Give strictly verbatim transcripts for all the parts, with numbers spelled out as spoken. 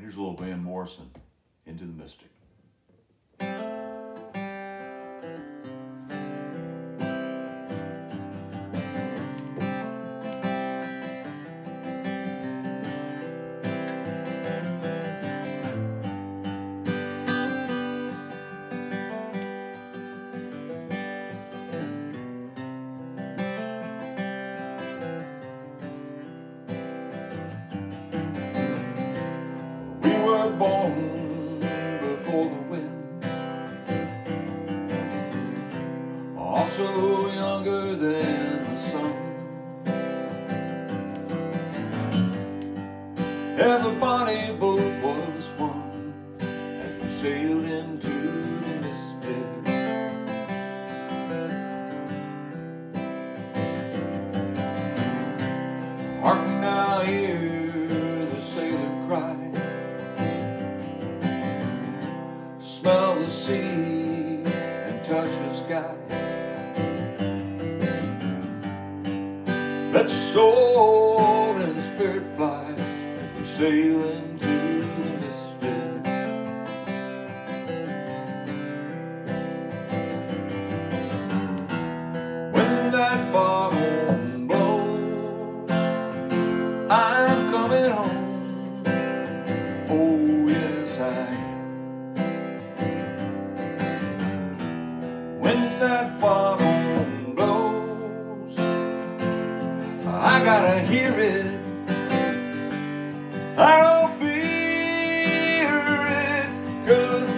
Here's a little Van Morrison, Into the Mystic. Born before the wind, also younger than the sun. Yeah, the bonnie boat was one as we sailed into the mystic. Hark now, hear the sailor cry, smell the sea and touch the sky. Let your soul and spirit fly as we sail into the mystic. When that foghorn blows, I'm coming home. Oh yes, I am. When that foghorn blows, I gotta hear it. I don't fear it, 'cause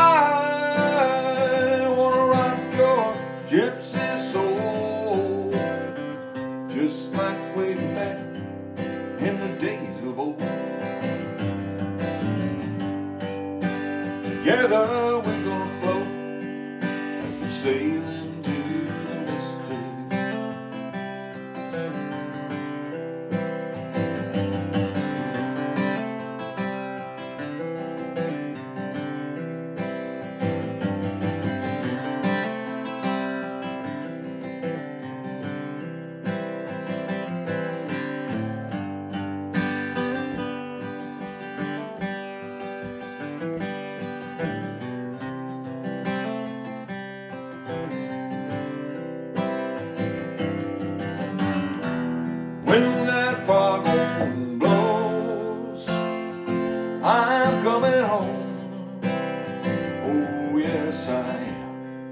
I wanna rock your gypsy soul, just like way back in the days of old. Together we're gonna float, sail into the mystic. When that foghorn blows, I'm coming home. Oh yes, I am.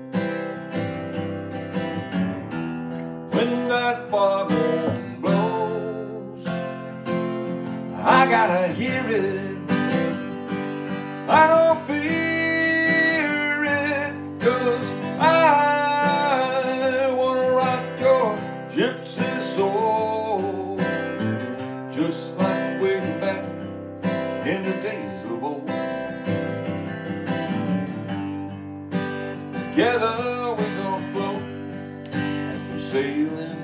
When that foghorn blows, I gotta hear it. I don't fear it, 'cause I wanna rock your gypsy soul, just like way back in the days of old. Together we're gonna float as we sail in